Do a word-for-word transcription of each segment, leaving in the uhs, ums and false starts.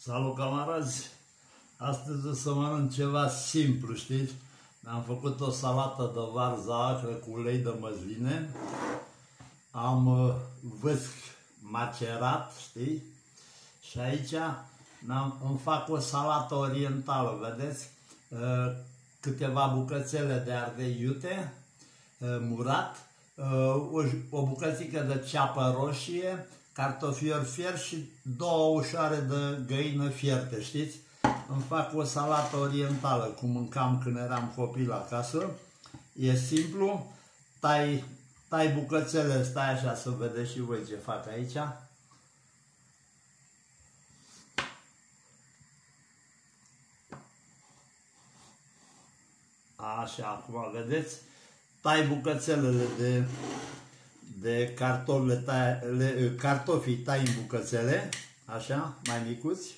Salut, camarazi! Astăzi o să mănânc ceva simplu, știți? Am făcut o salată de varză acră cu ulei de măsline. Am uh, vâsc macerat, știi? Și aici îmi fac o salată orientală, vedeți? Uh, câteva bucățele de ardei iute, uh, murat, uh, o, o bucățică de ceapă roșie, cartofiori fierți și două ușoare de găină fierte, știți? Îmi fac o salată orientală, cum mâncam când eram copil acasă. E simplu, tai, tai bucățele, stai așa să vedeți și voi ce fac aici. Așa, acum vedeți? Tai bucățelele de, de cartofi, tai, le, cartofii tai în bucățele, așa, mai micuți.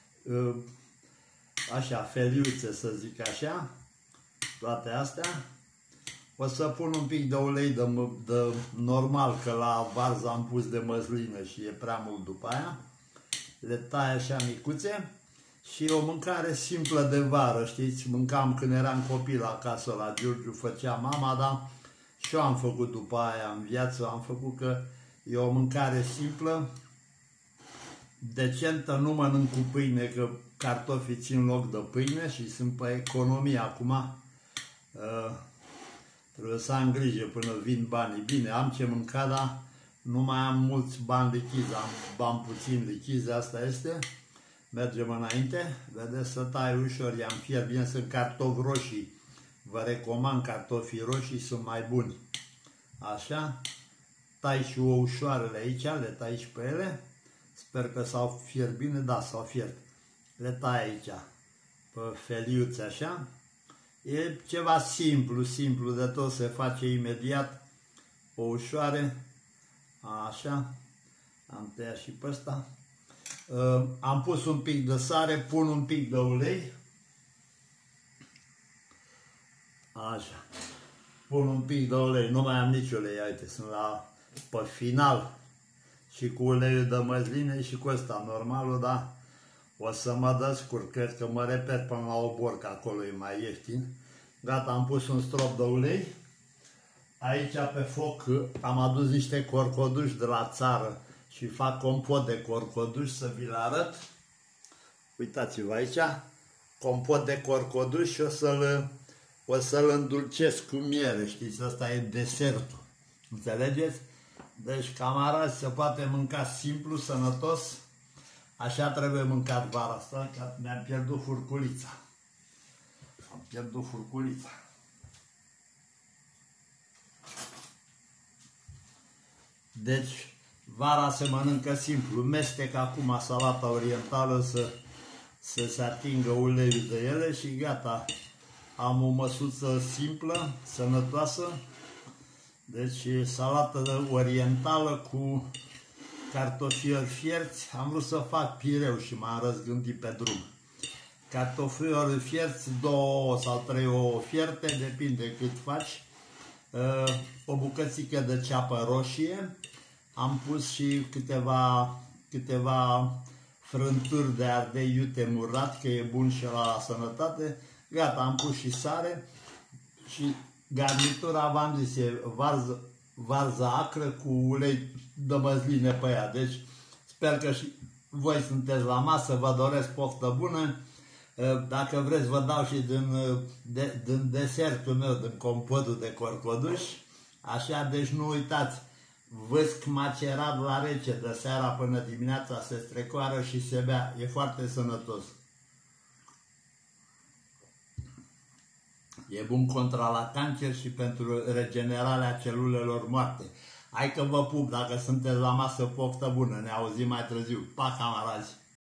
Așa, feliuțe, să zic așa, toate astea. O să pun un pic de ulei de, de normal, că la varză am pus de măslină și e prea mult după aia. Le tai așa micuțe și o mâncare simplă de vară, știți? Mâncam când eram copil acasă la Giurgiu, făcea mama, dar și eu am făcut după aia în viață, am făcut că e o mâncare simplă, decentă, nu mănânc cu pâine, că cartofii țin loc de pâine și sunt pe economie acum. Uh, trebuie să am grijă până vin banii. Bine, am ce mânca, dar nu mai am mulți bani lichizi, am bani puțin lichizi, asta este. Mergem înainte, vedeți, să tai ușor, i-am fiert bine, sunt cartofi roșii. Vă recomand cartofii roșii, sunt mai buni. Așa, tai și o ușoarele aici, le tai și pe ele. Sper că s-au fiert bine, da, s-au fiert. Le tai aici, pe feliuțe așa. E ceva simplu, simplu de tot, se face imediat. O ușoare, așa. Am tăiat și pe ăsta. Uh, am pus un pic de sare, pun un pic de ulei. Așa. Pun un pic de ulei, nu mai am nici ulei, uite, sunt la, pe final. Și cu uleiul de măsline și cu ăsta normalul, dar o să mă descurc, cred că mă repet până la obor, că acolo e mai ieftin. Gata, am pus un strop de ulei. Aici pe foc am adus niște corcoduși de la țară și fac compot de corcoduși, să vi-l arăt. Uitați-vă aici, compot de corcoduși și o să-l o să-l îndulcesc cu miere, știți, ăsta e desertul. Înțelegeți? Deci, camarazi, se poate mânca simplu, sănătos. Așa trebuie mâncat vara asta, că mi-am pierdut furculița. Am pierdut furculița. Deci, vara se mănâncă simplu. Mestec acum salata orientală să, să se atingă uleiul de ele și gata. Am o măsuță simplă, sănătoasă. Deci, salată orientală cu cartofiori fierți. Am vrut să fac pireu și m-am răzgândit pe drum. Cartofiori fierți, două sau trei ouă fierte, depinde cât faci. O bucățică de ceapă roșie. Am pus și câteva, câteva frânturi de ardei iute murat, că e bun și la sănătate. Gata, am pus și sare și garnitura, v-am zis, e varză, varză acră cu ulei de măsline pe ea. Deci sper că și voi sunteți la masă, vă doresc poftă bună. Dacă vreți vă dau și din, de, din desertul meu, din compotul de corcoduși. Așa, deci nu uitați, vâsc macerat la rece, de seara până dimineața se strecoară și se bea. E foarte sănătos. E bun contra la cancer și pentru regenerarea celulelor moarte. Hai că vă pup, dacă sunteți la masă, poftă bună, ne auzim mai târziu. Pa, camarazi!